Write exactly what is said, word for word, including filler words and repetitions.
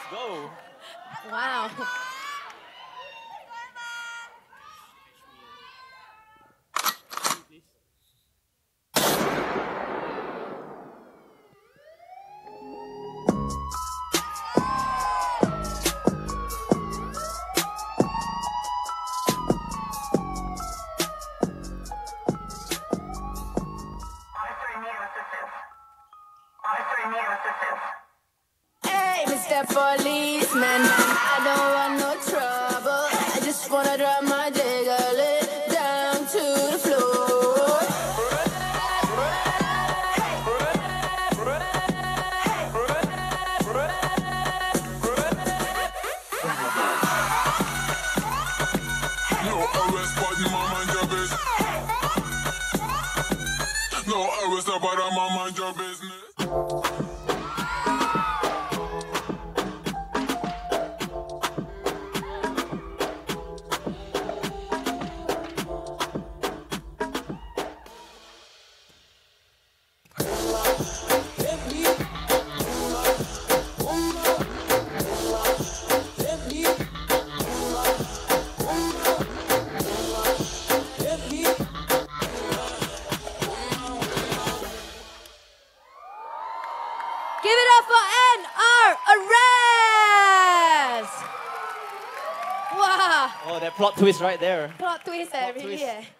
go. Wow. Hey, Mister Policeman, I don't want no trouble. I just wanna drop my jiggle down to the floor. No arrest, but my mind your business. No arrest, but my mind your business. Give it up for N R Arrest! Wow. Oh, that plot twist right there. Plot twist, eh? Plot Really, twist. eh?